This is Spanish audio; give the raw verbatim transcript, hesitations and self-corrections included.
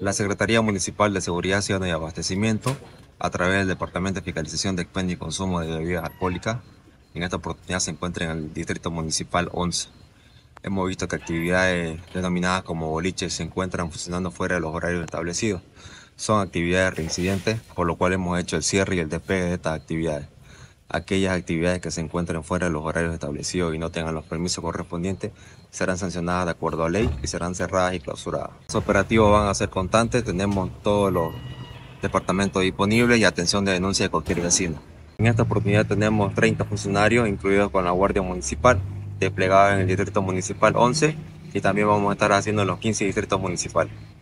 La Secretaría Municipal de Seguridad Ciudadana y Abastecimiento, a través del Departamento de Fiscalización de Expendio y Consumo de Bebidas Alcohólicas, en esta oportunidad se encuentra en el Distrito Municipal once. Hemos visto que actividades denominadas como boliches se encuentran funcionando fuera de los horarios establecidos. Son actividades reincidentes, por lo cual hemos hecho el cierre y el despegue de estas actividades. Aquellas actividades que se encuentren fuera de los horarios establecidos y no tengan los permisos correspondientes serán sancionadas de acuerdo a ley y serán cerradas y clausuradas. Los operativos van a ser constantes, tenemos todos los departamentos disponibles y atención de denuncia de cualquier vecino. En esta oportunidad tenemos treinta funcionarios, incluidos con la Guardia Municipal, desplegados en el Distrito Municipal once, y también vamos a estar haciendo en los quince distritos municipales.